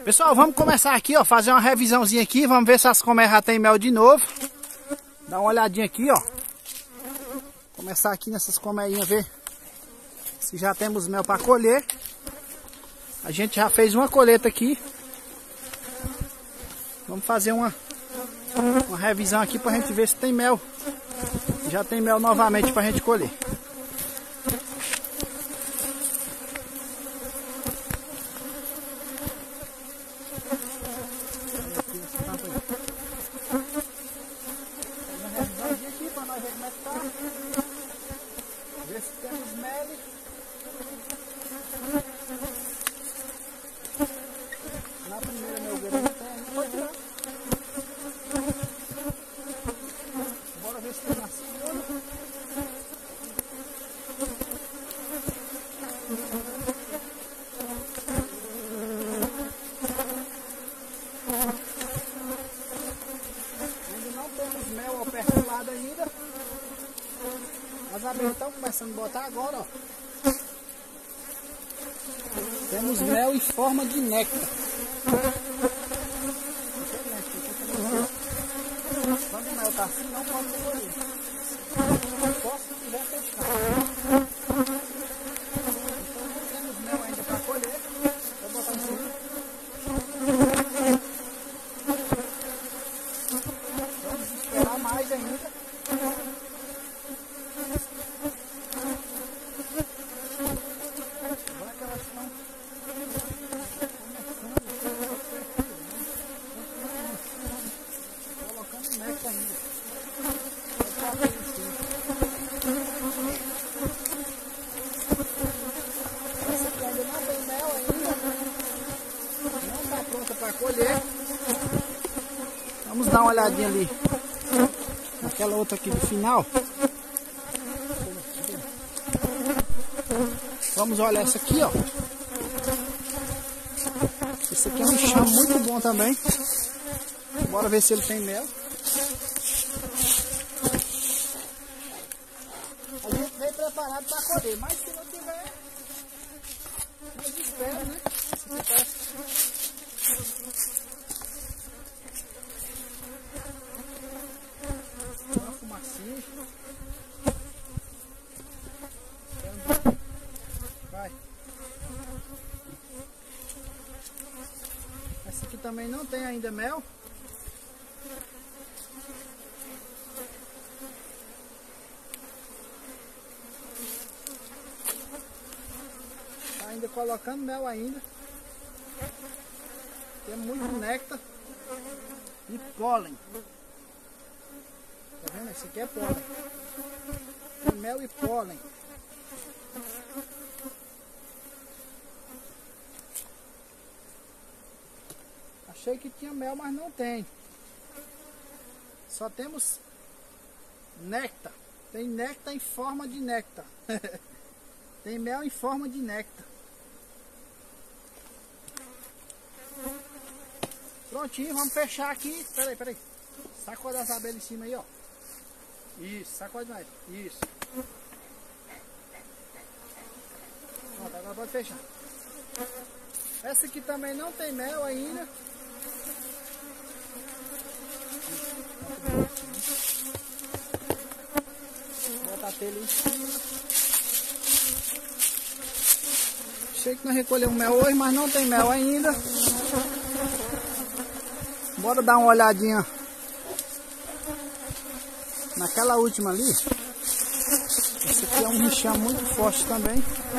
Pessoal, vamos começar aqui, ó, fazer uma revisãozinha aqui, vamos ver se as colmeias já tem mel de novo. Dá uma olhadinha aqui, ó. Começar aqui nessas colmeinhas, ver se já temos mel para colher. A gente já fez uma colheita aqui. Vamos fazer uma revisão aqui pra gente ver se tem mel. Já tem mel novamente pra gente colher. Ver se temos mel. Na primeira melgueira não tem ainda, pode tirar. Bora ver se tem na segunda. Ainda não temos mel ao perfilado ainda. As abelhas estão começando a botar agora, ó. Temos mel em forma de néctar. Quando o mel está assim, não pode colher. Só se quiser fechar. Então não temos mel ainda para colher. Vou botar em cima. Vamos esperar mais ainda. Para colher, vamos dar uma olhadinha ali naquela outra aqui do final. Vamos olhar essa aqui, ó. Esse aqui é um enxame muito bom também. Bora ver se ele tem mel. A gente veio preparado para colher, mas se não tiver, nós espera, né? Uma fumacinha. Vai. Essa aqui também não tem ainda mel. Tá ainda colocando mel ainda. Tem muito néctar e pólen. Tá vendo? Esse aqui é pólen. Tem mel e pólen. Achei que tinha mel, mas não tem. Só temos néctar. Tem néctar em forma de néctar. Tem mel em forma de néctar. Prontinho, vamos fechar aqui. Peraí. Sacode as abelhas em cima aí, ó. Isso, sacode mais. Isso. Pronto, agora pode fechar. Essa aqui também não tem mel ainda. Bota a telha em cima. Achei que nós recolhemos mel hoje, mas não tem mel ainda. Bora dar uma olhadinha naquela última ali. Esse aqui é um enxame muito forte também.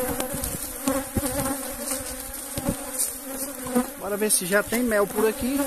Bora ver se já tem mel por aqui.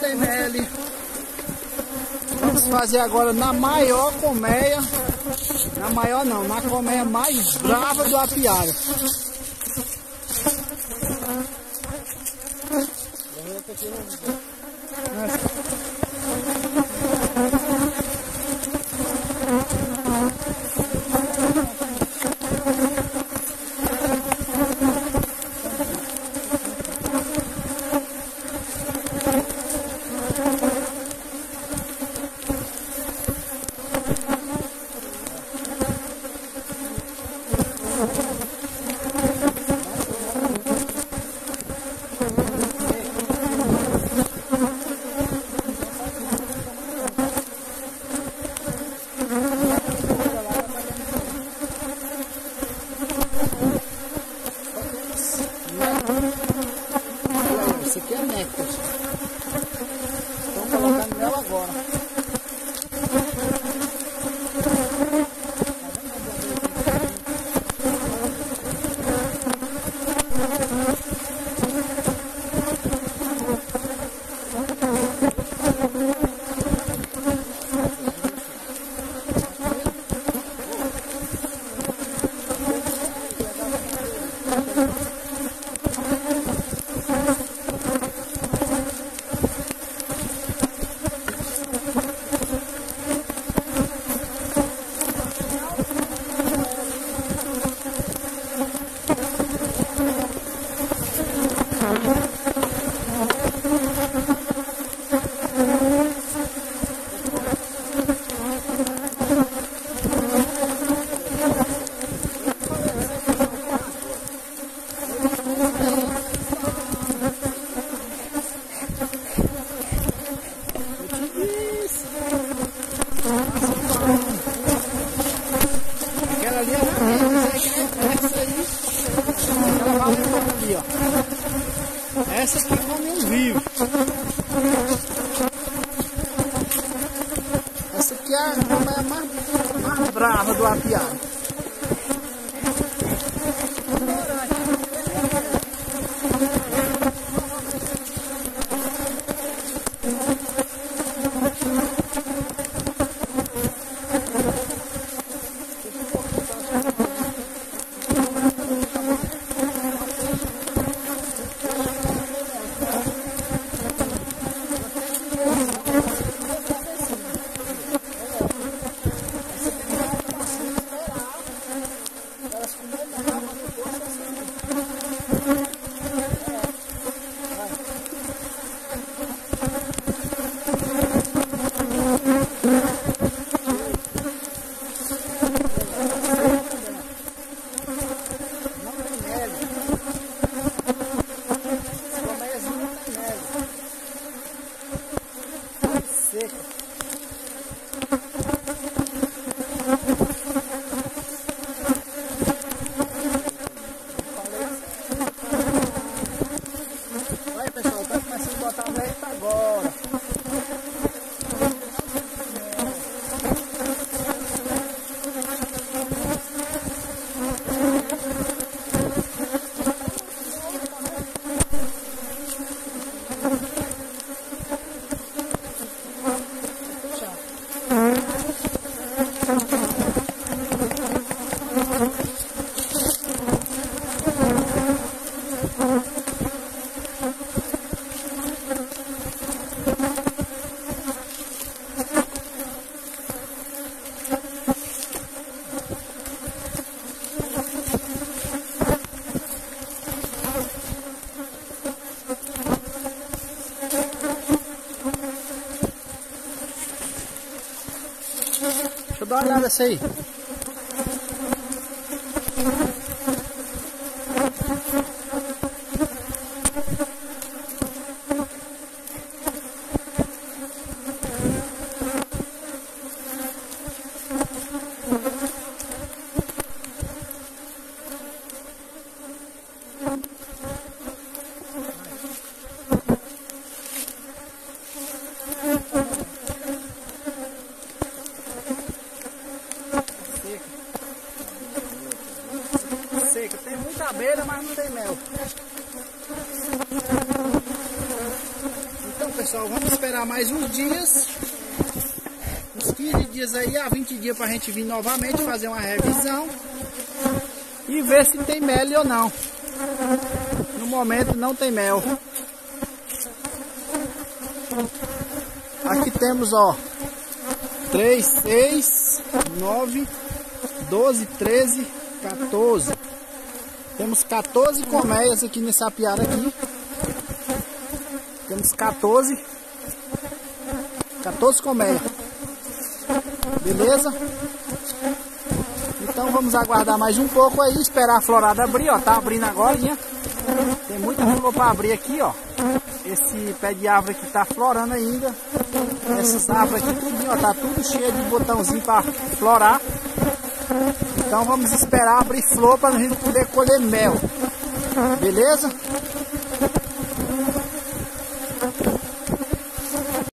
ml. Vamos fazer agora na maior colmeia. Na maior não, na colmeia mais brava do apiário. Esse aqui é néctar. Estão colocando nela agora. Essas que comem um vivo. Essa aqui é a mais brava do apiário. Olha pessoal, tá começando a botar leite agora. Deixa eu dar uma olhada nessa aí. Então, pessoal, vamos esperar mais uns dias. Uns 15 dias aí, a 20 dias pra gente vir novamente fazer uma revisão e ver se tem mel ou não. No momento não tem mel. Aqui temos, ó, 3, 6, 9, 12, 13, 14. Temos 14 colmeias aqui nesse apiário aqui. Temos 14 colmeias. Beleza? Então vamos aguardar mais um pouco aí, esperar a florada abrir, ó. Tá abrindo agora, né? Tem muita flor para abrir aqui, ó. Esse pé de árvore aqui tá florando ainda. Essas árvores aqui tudinho, ó, tá tudo cheio de botãozinho para florar. Então vamos esperar abrir flor para a gente poder colher mel. Beleza?